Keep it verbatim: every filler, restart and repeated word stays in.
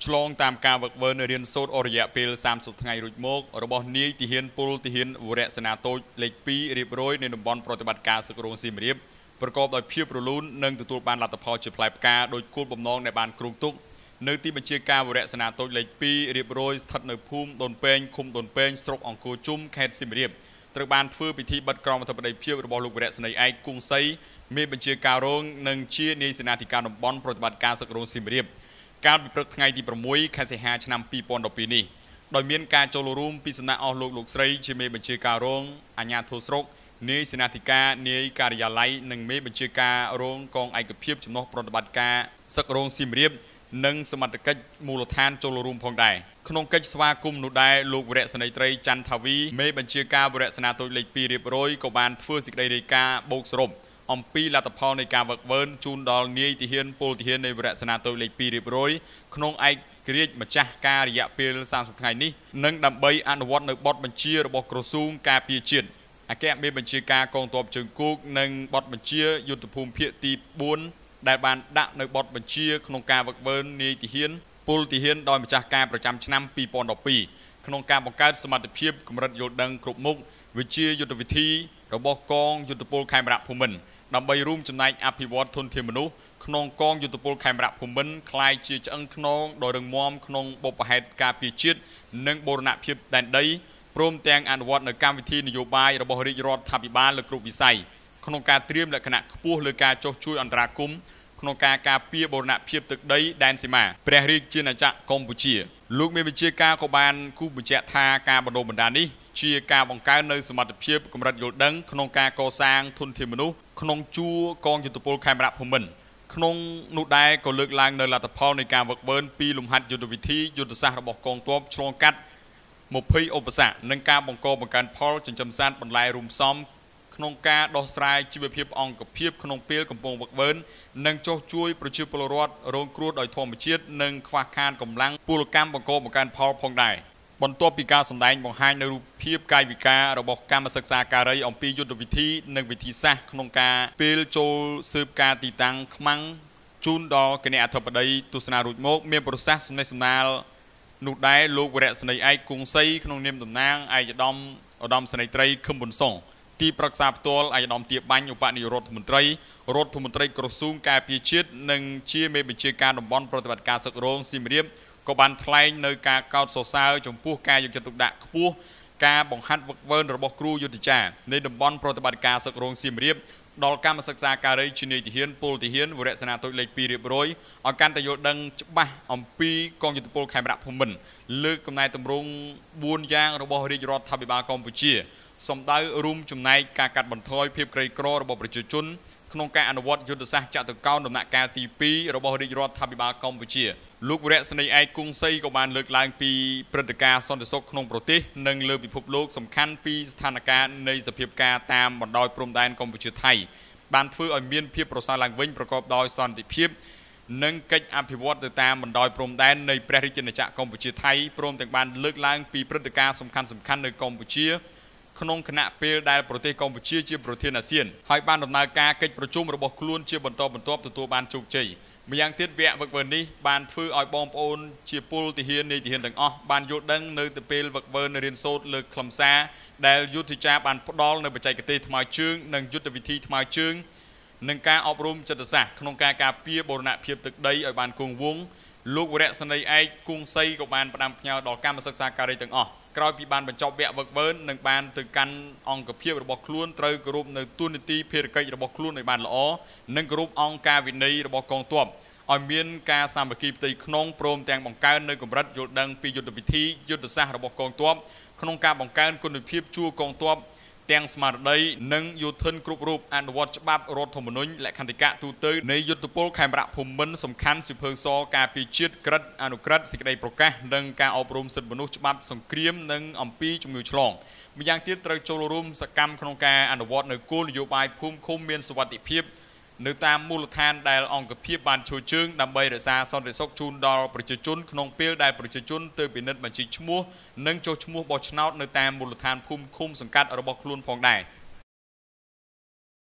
ឆ្លងតាមការវឹកវើនៅរៀនសូត្រអរិយពេលសាមសិបថ្ងៃរួចមករបស់នាយទាហានពលទាហានវរៈសេនាតូចលេខពីររៀបរយនៅតំបន់ប្រតិបត្តិការសឹករងសៀមរាបប្រកបដោយភាពរលូននិងទទួលបានលទ្ធផលជាផ្លែផ្កាដោយគោលបំណងដែលបានគ្រោងទុកនៅទីបញ្ជាការវរៈសេនាតូចលេខពីររៀបរយស្ថិតនៅភូមិដូនពេងឃុំដូនពេងស្រុកអង្គរជុំខេត្តសៀមរាបត្រូវបានធ្វើពិធីបិទក្រមអធិបតីភាពរបស់លោកវរៈស្នេហ៍ឯកគង់សីមេបញ្ជាការរងនិងជានាយសេនាធិការតំបន់ប្រតិបត្តិការសឹករងសៀមរាបកាលពីព្រឹកថ្ងៃទីប្រាំមួយខែសីហាឆ្នាំពីរពាន់ដប់ពីរនេះដោយមានការចូលរួមពីសំណាក់អស់លោកលោកស្រីជាមេបញ្ជាការរងអាជ្ញាធរស្រុកនាយសេនាធិការនាយការិយាល័យនិងមេបញ្ជាការរងកងឯកភាពចំណុះប្រតិបត្តិការសឹករងសៀមរាបនិងសមត្ថកិច្ចមូលដ្ឋានចូលរួមផងដែរក្នុងកិច្ចស្វាគមន៍នោះដែរលោកវរៈសេនីយ៍ត្រីច័ន្ទថាវីមេបញ្ជាការវរៈសេនាតូចលេខពីររៀបរយក៏បានធ្វើសេចក្តីរាយការណ៍បូកសរុបអំពីលទ្ធផលនៃការវឹកវើជូនដល់នាយទាហានពលទាហាននៃវរៈសេនាតូចលេខពីររៀបរយក្នុងឯករាជ្យម្ចាស់ការរយៈពេលសាមសិបថ្ងៃនេះនិងដើម្បីអនុវត្តនៅបទបញ្ជារបស់ក្រសួងការពារជាតិអគ្គមេបញ្ជាការកងទ័ពជើងគោកនិងបទបញ្ជាយុទ្ធភូមិភាគទីបួនដែលបានដាក់នៅបទបញ្ជាក្នុងការវឹកវើនាយទាហានពលទាហានដោយម្ចាស់ការប្រចាំឆ្នាំពីរពាន់ដប់ពីរក្នុងការបង្កើតសមត្ថភាពកម្រិតយល់ដឹងគ្រប់មុខវិជ្ជាយុទ្ធវិធីរបស់កងយុទ្ធពលខេមរៈភូមិន្ទដើម្បីរួមចំណែកអភិវឌ្ឍធនធានមនុស្សក្នុងកងយុទ្ធពលខេមរៈភូមិន្ទคล้ายជាឆ្អឹងខ្នងដ៏រឹងមាំក្នុងបុព្វហេតុការពារជាតិនិងបូរណភាពដែនដីព្រមទាំងអនុវត្តនៅកម្មវិធីនយោបាយរបស់រាជរដ្ឋាភិបាលលើគ្រប់វិស័យក្នុងការត្រៀមលក្ខណៈខ្ពស់លើការចុះជួយអន្តរាគមន៍ក្នុងការការពារបូរណភាពទឹកដីដែនសីមាព្រះរាជាណាចក្រកម្ពុជាលោកមេបញ្ជាការក៏បានគូបញ្ជាក់ថាការបណ្ដុះបណ្ដាលនេះជាការបង្កើននូវសមត្ថភាពកម្រិតយល់ដឹងក្នុងការកសាងធនធានមនុស្សក្នុងជួរកងយុទ្ធពលខេមរៈភូមិន្ទក្នុងនោះដែរក៏លើកឡើងនៅលទ្ធផលនៃការវឹកវើពីលំហាត់យុទ្ធវិធីយុទ្ធសាស្ត្ររបស់កងទ័ពឆ្លងកាត់ម្ភៃឧបសគ្គនិងការបង្កបង្កើនផលចិញ្ចឹមសត្វបន្លែរួមផ្សំក្នុងការដោះស្រាយជីវភាពអង្គភាពក្នុងពេលកំពុងវឹកវើនិងចុះជួយប្រជាពលរដ្ឋរងគ្រោះដោយធម្មជាតិនិងខ្វះខាតកម្លាំងពលកម្មបង្កបង្កើនផលផងដែរបន្ទាប់ពីការសម្ដែងបង្ហាញនៅរូបភាពកាយវិការរបស់កម្មសិក្សាការីអំពីយុទ្ធវិធីនិងវិធីសាស្ត្រក្នុងការពេលចូលស៊ើបការទីតាំងខ្មាំងជូនដល់គណៈអធិបតីទស្សនារួចមកមានប្រសាសន៍សំណេះសំណាលនោះដែរលោកវរៈស្នេហ៍ឯកគង់សីក្នុងនាមតំណាងឯកឧត្តមឧត្តមសេនីយ៍ត្រីខឹមប៊ុនសុងទីប្រឹក្សាផ្ទាល់ឯកឧត្តមទាបាញ់ឧបនាយករដ្ឋមន្ត្រីរដ្ឋមន្ត្រីក្រសួងការពារជាតិនិងជាមេបញ្ជាការតំបន់ប្រតិបត្តិការសឹករងសៀមរាបក៏បានថ្លែងនៅការកោតសរសើរចំពោះការយកចិត្តទុកដាក់ខ្ពស់ការបង្ហាត់វឹកវើរបស់គ្រូយុទ្ធចារនៃតំបន់ប្រតិបត្តិការសឹករងសៀមរាបដល់កម្មសិក្សាការីជានាយទាហានពលទាហានវរៈសេនាតូចលេខពីររៀបរយឲ្យកាន់តែយល់ដឹងច្បាស់អំពីកងយុទ្ធពលខេមរៈភូមិន្ទលើកកំណែតម្រង់បួនយ៉ាងរបស់រាជរដ្ឋាភិបាលកម្ពុជាសម្ដៅរួមចំណែកការកាត់បន្ថយភាពក្រីក្ររបស់ប្រជាជនក្នុងការអនុវត្តយុទ្ធសាស្ត្រចតុកោណដំណាក់កាលទីពីររបស់រាជរដ្ឋាភិបាលកម្ពុជាលោកវរៈស្នេហ៍ឯកគង់សីក៏បានលើកឡើងពីព្រឹត្តិការណ៍សន្តិសុខក្នុងប្រទេសនិងលើពិភពលោកសំខាន់ពីស្ថានភាពនៃសភាពការតាមបណ្ដោយព្រំដែនកម្ពុជាថៃបានធ្វើឲ្យមានភាពប្រសើរឡើងវិញប្រកបដោយសន្តិភាពនិងកិច្ចអភិវឌ្ឍទៅតាមបណ្ដោយព្រំដែននៃព្រះរាជាណាចក្រកម្ពុជាថៃព្រមទាំងបានលើកឡើងពីព្រឹត្តិការណ៍សំខាន់សំខាន់នៅកម្ពុជាក្នុងគណៈពេលដែលប្រទេសកម្ពុជាជាប្រធានអាស៊ានហើយបានដំណើរការកិច្ចប្រជុំរបស់ខ្លួនជាបន្តបន្ទាប់ទទួលបានជោគជ័យម្យ៉ាងទៀតវគ្គវឹកវើនេះបានធ្វើឲ្យបងប្អូនជាពលទាហាននាយទាហានទាំងអស់បានយល់ដឹងនៅទៅពេលវឹកវើរៀនសូត្រលើខ្លឹមសារដែលយុទ្ធចារបានផ្ដល់នៅបច្ចេកទេសថ្មើរជើងនិងយុទ្ធវិធីថ្មើរជើងនិងការអប់រំចិត្តសាស្ត្រក្នុងការការពារបូរណភាពទឹកដីឲ្យបានគង់វង្សលោកវរៈស្នេហ៍ឯកគង់សីក៏បានផ្ដាំផ្ញើដល់កម្មសិក្សាការីទាំងអស់ក្រោយពីបានបញ្ចប់វគ្គវឹកវើនិងបានទៅកាន់អង្គភាពរបស់ខ្លួនត្រូវគោរពនៅទូនីតិភារកិច្ចរបស់ខ្លួនឲ្យបានល្អនិងគោរពអង្គការវិន័យរបស់កងទ័ពឲ្យមានការសាមគ្គីផ្ទៃក្នុងព្រមទាំងបង្កើននៅកម្រិតយល់ដឹងពីយុទ្ធវិធីយុទ្ធសាស្ត្ររបស់កងទ័ពក្នុងការបង្កើនគុណភាពជួរកងទ័ពទាំងស្មារតីនិងយោធិនគ្រប់រូបអនុវត្តច្បាប់រដ្ឋធម្មនុញ្ញលក្ខន្តិកៈទូទៅនៃយុទ្ធពលខេមរៈភូមិន្ទសំខាន់សិភើសការពារជាតិក្រិតអនុក្រឹត្យសេចក្តីប្រកាសនិងការអប់រំសិទ្ធិមនុស្សច្បាប់សង្គ្រាមនិងអំពីជំងឺឆ្លងម្យ៉ាងទៀតត្រូវចូលរួមសកម្មក្នុងការអនុវត្តនៅគោលនយោបាយភូមិឃុំមានសុវត្ថិភាពនៅតាមមូលដ្ឋានដែលអង្គភាពបានជួយជើងដើម្បីរក្សាសន្តិសុខជូនដល់ប្រជាជនក្នុងពេលដែលប្រជាជនទៅពិនិត្យបញ្ជីឈ្មោះនិងចុះឈ្មោះបោះឆ្នោតនៅតាមមូលដ្ឋានភូមិឃុំសង្កាត់របស់ខ្លួនផងដែរ